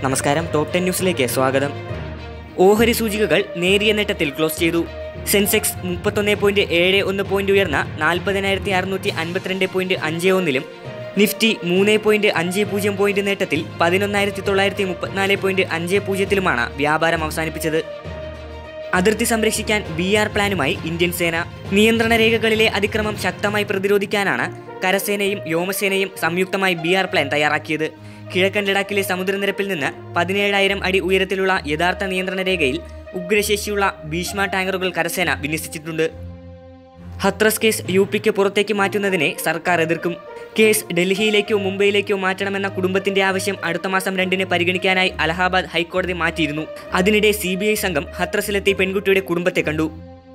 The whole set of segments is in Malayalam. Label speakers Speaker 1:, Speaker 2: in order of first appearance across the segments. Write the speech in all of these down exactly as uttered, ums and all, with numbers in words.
Speaker 1: നമസ്കാരം, ടോപ്പ് ടെൻ ന്യൂസിലേക്ക് സ്വാഗതം. ഓഹരി സൂചികകൾ നേരിയ നേട്ടത്തിൽ ക്ലോസ് ചെയ്തു. സെൻസെക്സ് മുപ്പത്തൊന്ന് പോയിന്റ് ഏഴ് ഒന്ന് പോയിന്റ് ഉയർന്ന നാൽപ്പതിനായിരത്തി അറുന്നൂറ്റി അൻപത്തിരണ്ട് പോയിന്റ് അഞ്ച് ഒന്നിലും നിഫ്റ്റി മൂന്ന് പോയിന്റ് അഞ്ച് പൂജ്യം പോയിന്റ് നേട്ടത്തിൽ പതിനൊന്നായിരത്തി തൊള്ളായിരത്തി മുപ്പത്തിനാല് പോയിന്റ് അഞ്ച് പൂജ്യത്തിലുമാണ് വ്യാപാരം അവസാനിപ്പിച്ചത്. അതിർത്തി സംരക്ഷിക്കാൻ ബി ആർ പ്ലാനുമായി ഇന്ത്യൻ സേന. നിയന്ത്രണ രേഖകളിലെ അതിക്രമം ശക്തമായി പ്രതിരോധിക്കാനാണ് കരസേനയും വ്യോമസേനയും സംയുക്തമായി ബി ആർ പ്ലാൻ തയ്യാറാക്കിയത്. കിഴക്കൻ ലഡാക്കിലെ സമുദ്രനിരപ്പിൽ നിന്ന് പതിനേഴായിരം അടി ഉയരത്തിലുള്ള യഥാർത്ഥ നിയന്ത്രണ രേഖയിൽ ഉഗ്രശേഷിയുള്ള ഭീഷ്മ ടാങ്കറുകൾ കരസേന വിന്യസിച്ചിട്ടുണ്ട്. ഹത്രസ് കേസ് യു പിക്ക് പുറത്തേക്ക് മാറ്റുന്നതിനെ സർക്കാർ എതിർക്കും. കേസ് ഡൽഹിയിലേക്കോ മുംബൈയിലേക്കോ മാറ്റണമെന്ന കുടുംബത്തിന്റെ ആവശ്യം അടുത്ത മാസം രണ്ടിന് പരിഗണിക്കാനായി അലഹാബാദ് ഹൈക്കോടതി മാറ്റിയിരുന്നു. അതിനിടെ സി ബി ഐ സംഘം ഹത്രസിലെത്തി പെൺകുട്ടിയുടെ കുടുംബത്തെ കണ്ടു.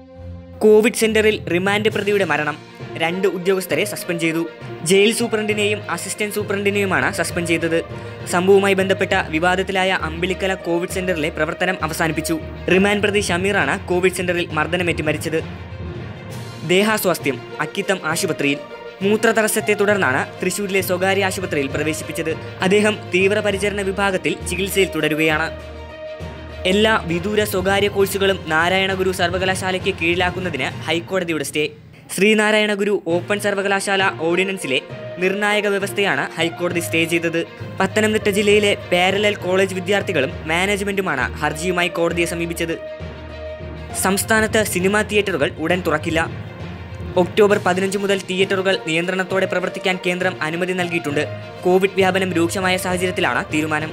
Speaker 1: കോവിഡ് സെന്ററിൽ റിമാൻഡ് പ്രതിയുടെ മരണം. രണ്ട് ഉദ്യോഗസ്ഥരെ സസ്പെൻഡ് ചെയ്തു. ജയിൽ സൂപ്രണ്ടിനെയും അസിസ്റ്റന്റ് സൂപ്രണ്ടിനെയുമാണ് സസ്പെൻഡ് ചെയ്തത്. സംഭവവുമായി ബന്ധപ്പെട്ട വിവാദത്തിലായ അമ്പിളിക്കല കോവിഡ് സെന്ററിലെ പ്രവർത്തനം അവസാനിപ്പിച്ചു. റിമാൻഡ് പ്രതി ഷമീറാണ് കോവിഡ് സെന്ററിൽ മർദ്ദനമേറ്റ് മരിച്ചത്. ദേഹാസ്വാസ്ഥ്യം. അക്കിത്തം ആശുപത്രിയിൽ. മൂത്രതടസ്സത്തെ തുടർന്നാണ് തൃശൂരിലെ സ്വകാര്യ ആശുപത്രിയിൽ പ്രവേശിപ്പിച്ചത്. അദ്ദേഹം തീവ്രപരിചരണ വിഭാഗത്തിൽ ചികിത്സയിൽ തുടരുകയാണ്. എല്ലാ വിദൂര സ്വകാര്യ കോഴ്സുകളും നാരായണ ഗുരു സർവകലാശാലയ്ക്ക് കീഴിലാക്കുന്നതിന് ഹൈക്കോടതിയുടെ സ്റ്റേ. ശ്രീനാരായണ ഗുരു ഓപ്പൺ സർവകലാശാല ഓർഡിനൻസിലെ നിർണായക വ്യവസ്ഥയാണ് ഹൈക്കോടതി സ്റ്റേ ചെയ്തത്. പത്തനംതിട്ട ജില്ലയിലെ പാരലൽ കോളേജ് വിദ്യാർത്ഥികളും മാനേജ്മെന്റുമാണ് ഹർജിയുമായി കോടതിയെ സമീപിച്ചത്. സംസ്ഥാനത്ത് സിനിമാ തിയേറ്ററുകൾ ഉടൻ തുറക്കില്ല. ഒക്ടോബർ പതിനഞ്ച് മുതൽ തിയേറ്ററുകൾ നിയന്ത്രണത്തോടെ പ്രവർത്തിക്കാൻ കേന്ദ്രം അനുമതി നൽകിയിട്ടുണ്ട്. കോവിഡ് വ്യാപനം രൂക്ഷമായ സാഹചര്യത്തിലാണ് തീരുമാനം.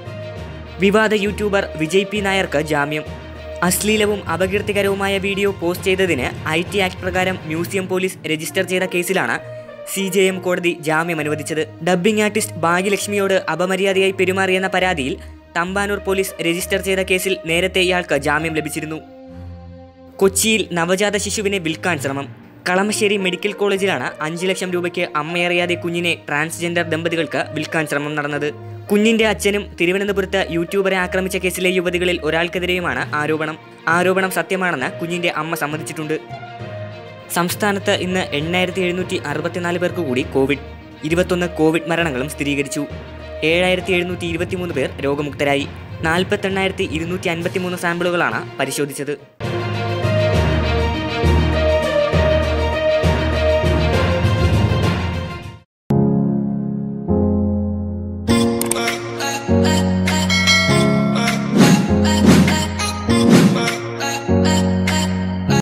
Speaker 1: വിവാദ യൂട്യൂബർ വിജയ് പി നായർക്ക് ജാമ്യം. അശ്ലീലവും അപകീർത്തികരവുമായ വീഡിയോ പോസ്റ്റ് ചെയ്തതിന് ഐ ടി ആക്ട് പ്രകാരം മ്യൂസിയം പോലീസ് രജിസ്റ്റർ ചെയ്ത കേസിലാണ് സി ജെ എം കോടതി ജാമ്യം അനുവദിച്ചത്. ഡബ്ബിംഗ് ആർട്ടിസ്റ്റ് ഭാഗ്യലക്ഷ്മിയോട് അപമര്യാദയായി പെരുമാറിയെന്ന പരാതിയിൽ തമ്പാനൂർ പോലീസ് രജിസ്റ്റർ ചെയ്ത കേസിൽ നേരത്തെ ഇയാൾക്ക് ജാമ്യം ലഭിച്ചിരുന്നു. കൊച്ചിയിൽ നവജാത ശിശുവിനെ വിൽക്കാൻ ശ്രമം. കളമശ്ശേരി മെഡിക്കൽ കോളേജിലാണ് അഞ്ച് ലക്ഷം രൂപയ്ക്ക് അമ്മയറിയാതെ കുഞ്ഞിനെ ട്രാൻസ്ജെൻഡർ ദമ്പതികൾക്ക് വിൽക്കാൻ ശ്രമം നടന്നത്. കുഞ്ഞിന്റെ അച്ഛനും തിരുവനന്തപുരത്ത് യൂട്യൂബറെ ആക്രമിച്ച കേസിലെ യുവതികളിൽ ഒരാൾക്കെതിരെയുമാണ് ആരോപണം. ആരോപണം സത്യമാണെന്ന് കുഞ്ഞിന്റെ അമ്മ സമ്മതിച്ചിട്ടുണ്ട്. സംസ്ഥാനത്ത് ഇന്ന് എണ്ണായിരത്തി എഴുന്നൂറ്റി അറുപത്തിനാല് പേർക്ക് കൂടി കോവിഡ്. ഇരുപത്തൊന്ന് കോവിഡ് മരണങ്ങളും സ്ഥിരീകരിച്ചു. ഏഴായിരത്തി എഴുന്നൂറ്റി ഇരുപത്തി മൂന്ന് പേർ രോഗമുക്തരായി. നാൽപ്പത്തെണ്ണായിരത്തി ഇരുന്നൂറ്റി അൻപത്തി മൂന്ന് സാമ്പിളുകളാണ് പരിശോധിച്ചത്.